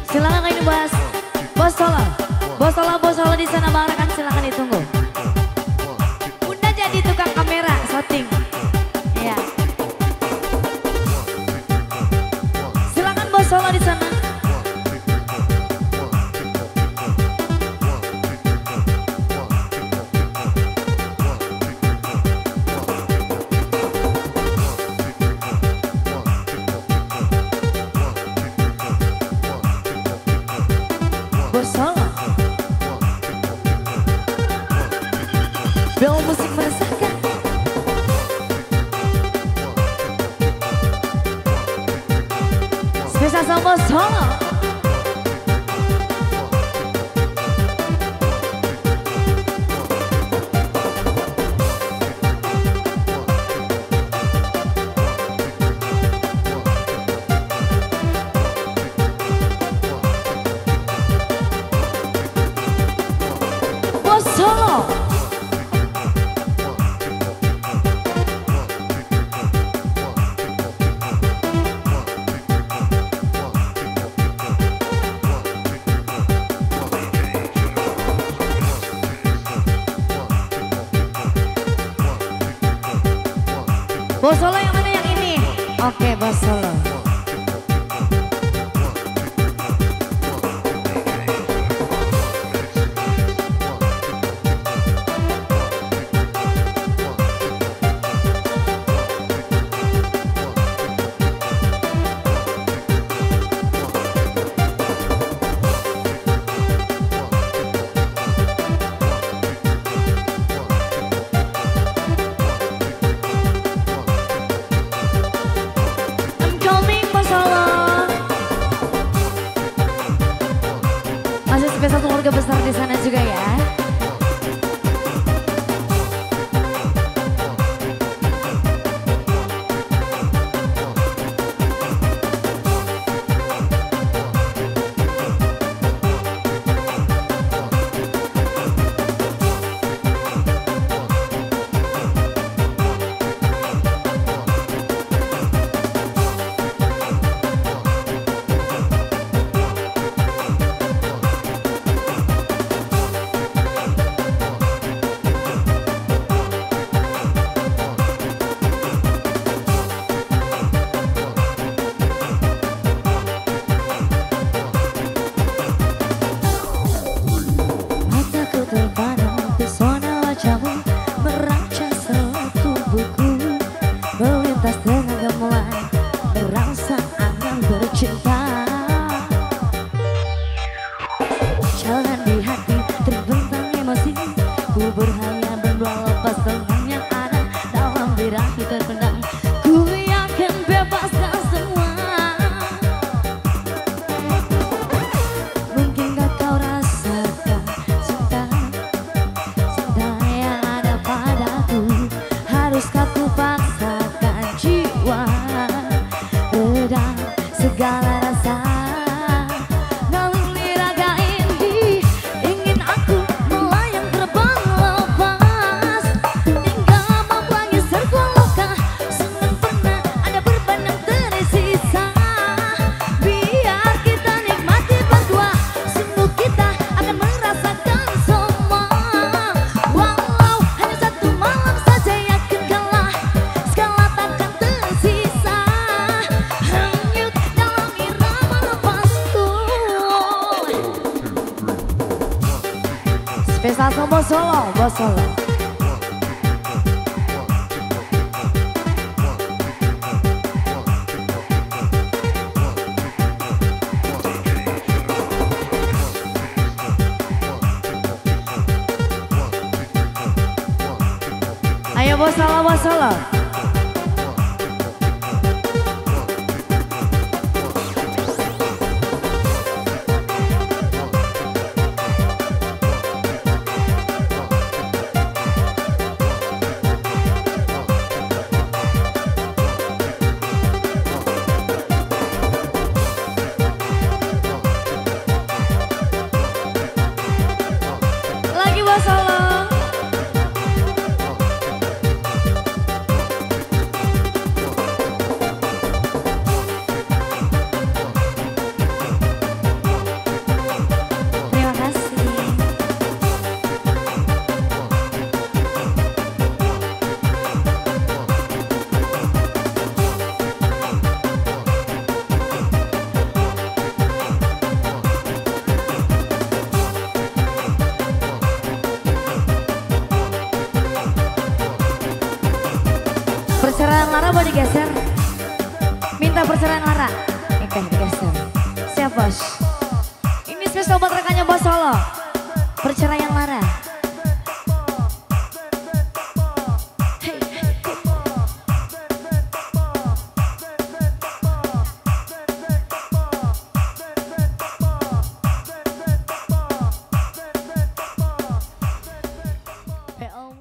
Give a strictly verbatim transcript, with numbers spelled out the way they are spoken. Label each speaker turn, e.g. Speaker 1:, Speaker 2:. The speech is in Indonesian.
Speaker 1: Silakan ini Bos. Bos Solo. Bos Solo, Bos Solo di sana Bang Rekan, silakan ditunggu. Udah jadi tukang kamera shooting. Iya. Silakan Bos Solo di sana. Bos Solo. Bel musik meresahkan. Spesial sama Bos Solo. Bos Solo. Bos Solo yang mana yang ini? Oke, Bos Solo. Masih spesial keluarga besar di sana juga ya. Jangan di hati terbentang emosi, ku berhayal berdua lepas teman yang ada dalam birahi terpendam. Ku yakin bebaskan semua. Mungkinkah kau rasakan cinta, cinta yang ada padaku? Haruskah ku paksakan jiwa, redam segala rasa? Spesial sama Bos Solo, Bos Solo. Ayo Bos Solo, Bos Solo. Lagi Bos Solo. perceraian Lara boleh digeser. Minta perceraian Lara. Oke, digeser. Siap bos. Ini spesial buat rekannya Bos Solo. Perceraian Lara.